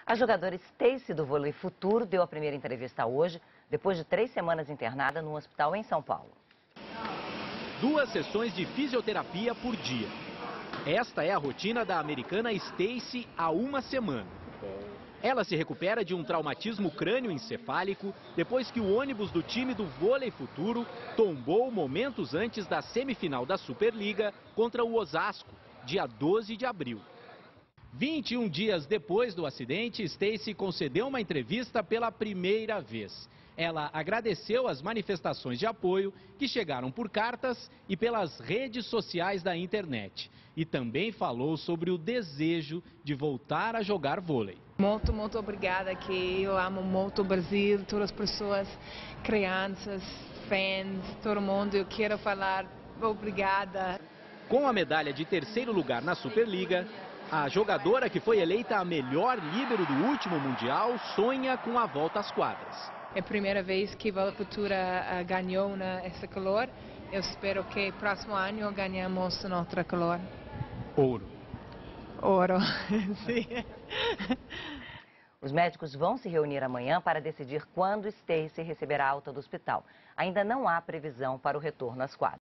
A jogadora Stacy do Vôlei Futuro deu a primeira entrevista hoje, depois de 3 semanas internada num hospital em São Paulo. 2 sessões de fisioterapia por dia. Esta é a rotina da americana Stacy há uma semana. Ela se recupera de um traumatismo crânioencefálico depois que o ônibus do time do Vôlei Futuro tombou momentos antes da semifinal da Superliga contra o Osasco, dia 12 de abril. 21 dias depois do acidente, Stacy concedeu uma entrevista pela primeira vez. Ela agradeceu as manifestações de apoio que chegaram por cartas e pelas redes sociais da internet. E também falou sobre o desejo de voltar a jogar vôlei. Muito obrigada, que eu amo muito o Brasil, todas as pessoas, crianças, fãs, todo mundo. Eu quero falar obrigada. Com a medalha de 3º lugar na Superliga, a jogadora que foi eleita a melhor líbero do último Mundial sonha com a volta às quadras. É a primeira vez que o Vôlei Futuro ganhou nessa color. Eu espero que próximo ano ganhamos outra color. Ouro. Ouro, sim. Os médicos vão se reunir amanhã para decidir quando Stacy receberá alta do hospital. Ainda não há previsão para o retorno às quadras.